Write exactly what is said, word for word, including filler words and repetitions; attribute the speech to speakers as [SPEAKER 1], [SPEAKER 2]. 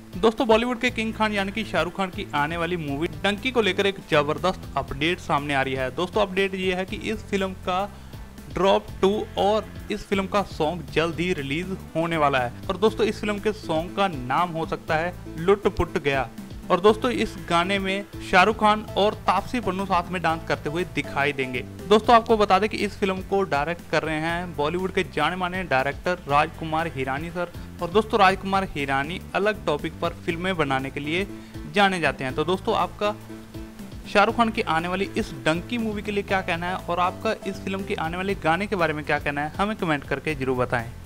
[SPEAKER 1] दोस्तों बॉलीवुड के किंग खान यानी कि शाहरुख खान की आने वाली मूवी डंकी को लेकर एक जबरदस्त अपडेट सामने आ रही है। दोस्तों अपडेट ये है कि इस फिल्म का ड्रॉप टू और इस फिल्म का सॉन्ग जल्द ही रिलीज होने वाला है। और दोस्तों इस फिल्म के सॉन्ग का नाम हो सकता है लुट पुट गया। और दोस्तों इस गाने में शाहरुख खान और तापसी पन्नू साथ में डांस करते हुए दिखाई देंगे। दोस्तों आपको बता दें कि इस फिल्म को डायरेक्ट कर रहे हैं बॉलीवुड के जाने माने डायरेक्टर राजकुमार हिरानी सर। और दोस्तों राजकुमार हिरानी अलग टॉपिक पर फिल्में बनाने के लिए जाने जाते हैं। तो दोस्तों आपका शाहरुख खान की आने वाली इस डंकी मूवी के लिए क्या कहना है और आपका इस फिल्म के आने वाले गाने के बारे में क्या कहना है, हमें कमेंट करके जरूर बताएं।